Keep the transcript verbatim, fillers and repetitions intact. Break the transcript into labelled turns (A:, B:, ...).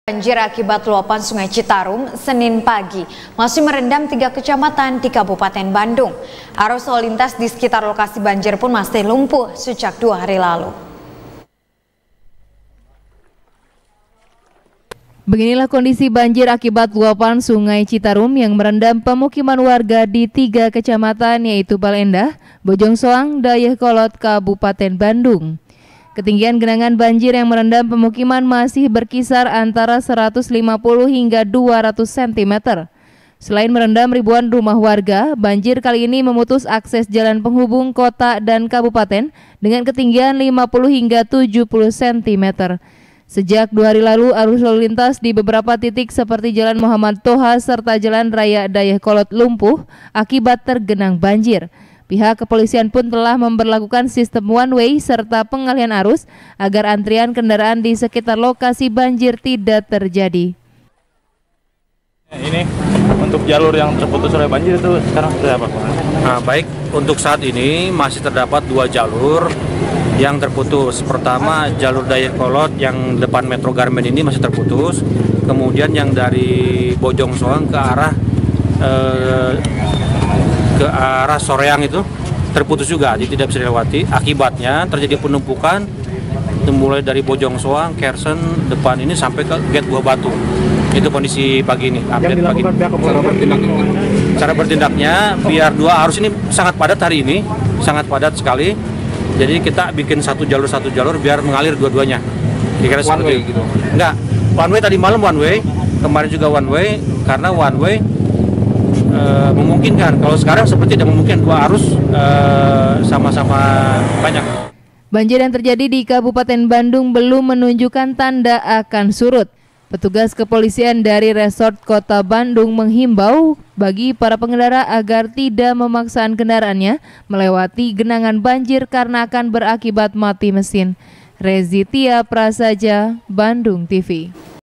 A: Banjir akibat luapan Sungai Citarum Senin pagi masih merendam tiga kecamatan di Kabupaten Bandung. Arus lalu lintas di sekitar lokasi banjir pun masih lumpuh sejak dua hari lalu.
B: Beginilah kondisi banjir akibat luapan Sungai Citarum yang merendam pemukiman warga di tiga kecamatan yaitu Balendah, Bojongsoang, Dayakolot, Kabupaten Bandung. Ketinggian genangan banjir yang merendam pemukiman masih berkisar antara seratus lima puluh hingga dua ratus sentimeter. Selain merendam ribuan rumah warga, banjir kali ini memutus akses jalan penghubung kota dan kabupaten dengan ketinggian lima puluh hingga tujuh puluh sentimeter. Sejak dua hari lalu, arus lalu lintas di beberapa titik seperti Jalan Muhammad Toha serta Jalan Raya Dayakolot lumpuh akibat tergenang banjir. Pihak kepolisian pun telah memberlakukan sistem one way serta pengalihan arus agar antrian kendaraan di sekitar lokasi banjir tidak terjadi.
C: Ini untuk jalur yang terputus oleh banjir itu sekarang sudah apa, Pak?
D: Nah, baik, untuk saat ini masih terdapat dua jalur yang terputus. Pertama, jalur Dayakolot yang depan Metro Garmen ini masih terputus. Kemudian yang dari Bojongsoang ke arah eh, ke arah Soreang itu terputus juga, jadi tidak bisa dilewati. Akibatnya terjadi penumpukan mulai dari Bojongsoang, Kersen, depan ini sampai ke Gate Buah Batu. Itu kondisi pagi ini.
C: Yang dilakukan pihak kepolisian bertindaknya?
D: Cara bertindaknya biar dua arus ini sangat padat hari ini, sangat padat sekali. Jadi kita bikin satu jalur satu jalur biar mengalir dua-duanya. Kira-kira
C: one way gitu?
D: Enggak, one way tadi malam one way, kemarin juga one way karena one way Uh, memungkinkan. Kalau sekarang seperti tidak memungkinkan, dua arus sama-sama uh, banyak.
B: Banjir yang terjadi di Kabupaten Bandung belum menunjukkan tanda akan surut. Petugas kepolisian dari Resort Kota Bandung menghimbau bagi para pengendara agar tidak memaksakan kendaraannya melewati genangan banjir karena akan berakibat mati mesin. Rezitia Prasaja, Bandung T V.